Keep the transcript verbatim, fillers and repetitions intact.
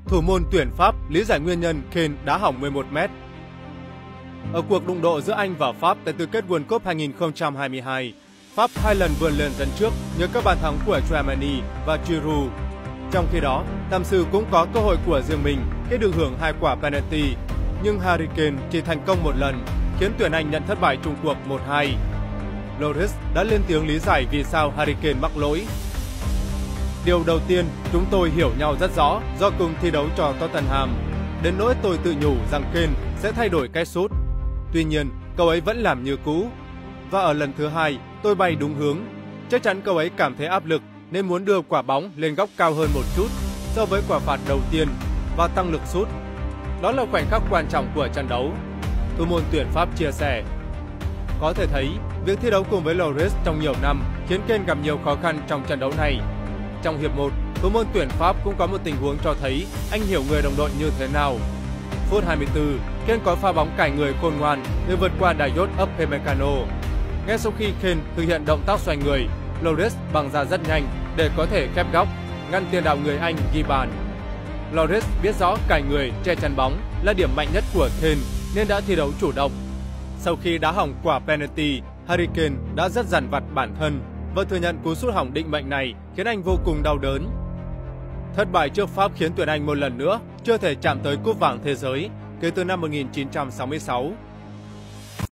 Thủ môn tuyển Pháp lý giải nguyên nhân Kane đá hỏng mười một mét. Ở cuộc đụng độ giữa Anh và Pháp tại tứ kết World Cup hai nghìn không trăm hai mươi hai, Pháp hai lần vươn lên dẫn trước nhờ các bàn thắng của Tchouaméni và Giroud. Trong khi đó, Tam sư cũng có cơ hội của riêng mình khi được hưởng hai quả penalty, nhưng Harry Kane chỉ thành công một lần, khiến tuyển Anh nhận thất bại chung cuộc một hai. Lloris đã lên tiếng lý giải vì sao Harry Kane mắc lỗi. Điều đầu tiên, chúng tôi hiểu nhau rất rõ do cùng thi đấu cho Tottenham. Đến nỗi tôi tự nhủ rằng Kane sẽ thay đổi cách sút. Tuy nhiên, cậu ấy vẫn làm như cũ. Và ở lần thứ hai, tôi bay đúng hướng. Chắc chắn cậu ấy cảm thấy áp lực nên muốn đưa quả bóng lên góc cao hơn một chút so với quả phạt đầu tiên và tăng lực sút. Đó là khoảnh khắc quan trọng của trận đấu. Thủ môn tuyển Pháp chia sẻ. Có thể thấy, việc thi đấu cùng với Lloris trong nhiều năm khiến Kane gặp nhiều khó khăn trong trận đấu này. Trong hiệp một, thủ môn tuyển Pháp cũng có một tình huống cho thấy anh hiểu người đồng đội như thế nào. Phút hai mươi tư, Kane có pha bóng cải người khôn ngoan để vượt qua Dayot Upamecano. Ngay sau khi Kane thực hiện động tác xoay người, Lloris băng ra rất nhanh để có thể khép góc, ngăn tiền đạo người Anh ghi bàn. Lloris biết rõ cải người che chắn bóng là điểm mạnh nhất của Kane nên đã thi đấu chủ động. Sau khi đá hỏng quả penalty, Harry Kane đã rất dằn vặt bản thân và thừa nhận cú sút hỏng định mệnh này khiến anh vô cùng đau đớn. Thất bại trước Pháp khiến tuyển Anh một lần nữa chưa thể chạm tới cúp vàng thế giới kể từ năm một nghìn chín trăm sáu mươi sáu.